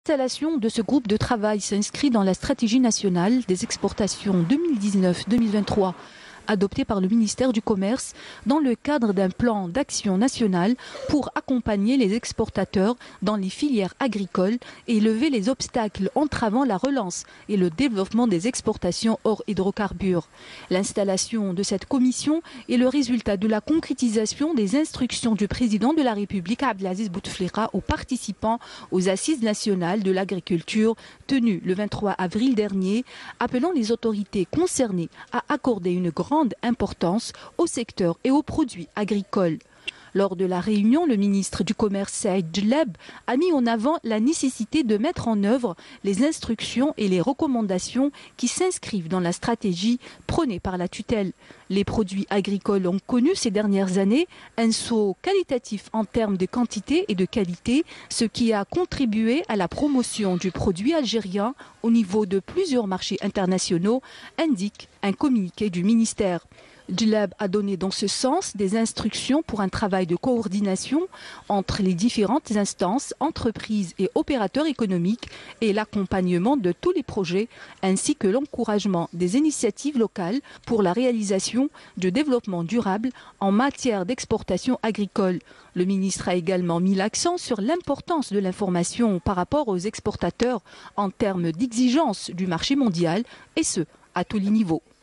L'installation de ce groupe de travail s'inscrit dans la stratégie nationale des exportations 2019-2023 adoptée par le ministère du Commerce dans le cadre d'un plan d'action national pour accompagner les exportateurs dans les filières agricoles et lever les obstacles entravant la relance et le développement des exportations hors hydrocarbures. L'installation de cette commission est le résultat de la concrétisation des instructions du président de la République Abdelaziz Bouteflika aux participants aux Assises nationales de l'agriculture tenues le 23 avril dernier, appelant les autorités concernées à accorder une grande importance au secteur et aux produits agricoles. Lors de la réunion, le ministre du Commerce Saïd Djellab a mis en avant la nécessité de mettre en œuvre les instructions et les recommandations qui s'inscrivent dans la stratégie prônée par la tutelle. Les produits agricoles ont connu ces dernières années un saut qualitatif en termes de quantité et de qualité, ce qui a contribué à la promotion du produit algérien au niveau de plusieurs marchés internationaux, indique un communiqué du ministère. Djellab a donné dans ce sens des instructions pour un travail de coordination entre les différentes instances, entreprises et opérateurs économiques et l'accompagnement de tous les projets ainsi que l'encouragement des initiatives locales pour la réalisation de développement durable en matière d'exportation agricole. Le ministre a également mis l'accent sur l'importance de l'information par rapport aux exportateurs en termes d'exigence du marché mondial et ce, à tous les niveaux.